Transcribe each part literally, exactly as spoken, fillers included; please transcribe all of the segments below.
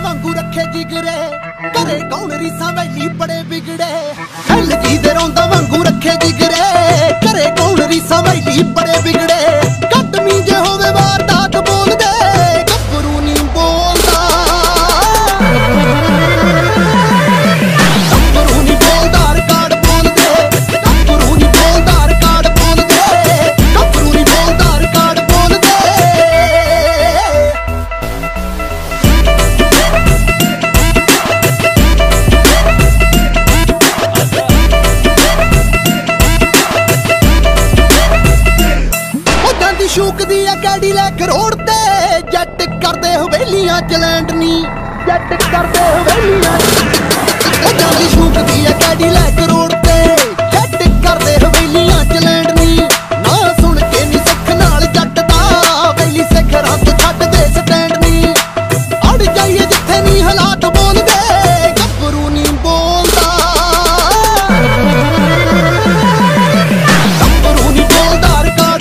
ਵਾਂਗੂ ਰੱਖੇ ਜਿਗਰੇ ਘਰੇ ਕੌਣ ਰੀਸਾਂ ਵੈਲੀ ਬੜੇ ਵਿਗੜੇ ਐਲਜੀ ਦੇ ਰੌਂਦਾ ਵਾਂਗੂ ਰੱਖੇ ਜਿਗਰੇ ਘਰੇ ਕੌਣ ਰੀਸਾਂ ਵੈਲੀ ਬੜੇ ਵਿਗੜੇ ਕੱਟਮੀ ਜੇ ਹੋਵੇ ਵਾਰਦਾਤ ਬੋਲਦੇ ਗੱਭਰੂ ਨਹੀਂ ਬੋਲਦਾ ਗੱਭਰੂ ਨਹੀਂ ਬੋਲਦਾ ਰਿਕਾਰਡ ਬੋਲਦੇ ਗੱਭਰੂ ਨਹੀਂ ਬੋਲਦਾ ਰਿਕਾਰਡ ਬੋਲਦੇ ਗੱਭਰੂ ਨਹੀਂ ਬੋਲਦਾ ਰਿਕਾਰਡ ਬੋਲਦੇ ਸ਼ੂਕ ਦੀ ਆ ਗਾੜੀ ਲੈ ਕਰੋੜ ਤੇ ਜੱਟ ਕਰਦੇ ਹਵੇਲੀਆਂ ਚ ਲੈਂਡ ਨੀ ਜੱਟ ਕਰਦੇ ਹਵੇਲੀਆਂ ਉਹ ਜਾਂਦੀ ਸ਼ੂਕ ਦੀ ਆ ਗਾੜੀ ਲੈ ਕਰੋੜ ਤੇ ਜੱਟ ਕਰਦੇ ਹਵੇਲੀਆਂ ਚ ਲੈਂਡ ਨੀ ਨਾ ਸੁਣ ਕੇ ਨੀ ਸਿੱਖ ਨਾਲ ਜੱਟ ਦਾ ਵੇਲੀ ਸਿੱਖ ਰੱਬ ਛੱਡ ਦੇ ਸਟੈਂਡ ਨੀ ਅੜ ਜਾਈਏ ਜਿੱਥੇ ਨੀ ਹਾਲਾਤ ਬੋਲਦੇ ਗੱਭਰੂ ਨੀ ਬੋਲਦਾ ਗੱਭਰੂ ਨੀ ਬੋਲਦਾ ਰਿਕਾਰਡ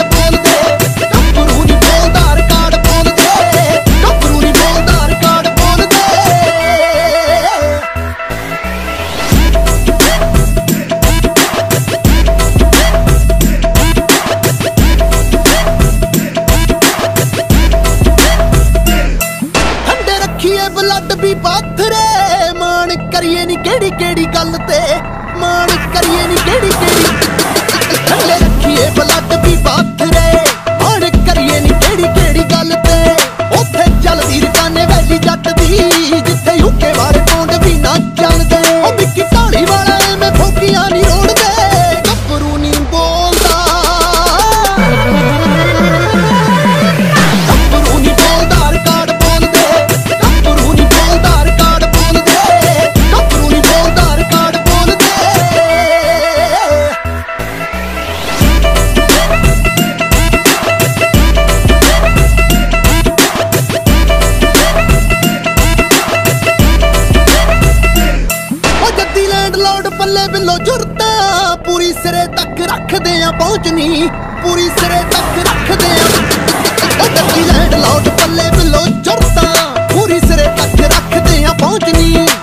ਬਲੱਡ ਵੀ ਪਾਥਰੇ ਮਾਣ ਕਰੀਏ ਨੀ ਕਿਹੜੀ ਕਿਹੜੀ ਗੱਲ ਤੇ ਮਾਣ ਕਰੀਏ ਨੀ ਕਿਹੜੀ ਕਿਹੜੀ ਥੱਲੇ ਰੱਖੀਏ ਬਲੱਡ ਵੀ ਪਾਥਰੇ ਮਾਣ ਕਰੀਏ ਨੀ ਕਿਹੜੀ ਕਿਹੜੀ ਗੱਲ ਤੇ ਉੱਥੇ ਚੱਲਦੀ ਰਕਾਨੇ ਵੈਲੀ ਜੱਟ ਦੀ ਜਿੱਥੇ ਯੂਕੇ ਵਾਲੇ ਪੌਂਡ ਵੀ ਨਾ ਚੱਲਦੇ ਉਹ ਵਿੱਕੀ ਢਾਲੀ ਵਾਲਾ ਐਵੇਂ ਫੋਕੀਆਂ ਨੀ ਰੋੜਦੇ ਗੱਭਰੂ ਨੀ ਬੋਲਦਾ ਗੱਭਰੂ ਨੀ ਬੋਲਦਾ ਰਿਕਾਰਡ ਪੱਲੇ ਬਿੱਲੋ ਜੁਰਤਾ ਪੂਰੀ ਸਿਰੇ ਤੱਕ ਰੱਖਦੇ ਆ ਪਹੁੰਚਣੀ ਪੂਰੀ ਸਿਰੇ ਤੱਕ ਰੱਖਦੇ ਆ ਉਹ ਗੱਡੀ ਲੈਂਡ ਲਾਉਡ ਪੱਲੇ ਬਿੱਲੋ ਜੁਰਤਾ ਪੂਰੀ ਸਿਰੇ ਤੱਕ ਰੱਖਦੇ ਆ ਪਹੁੰਚਣੀ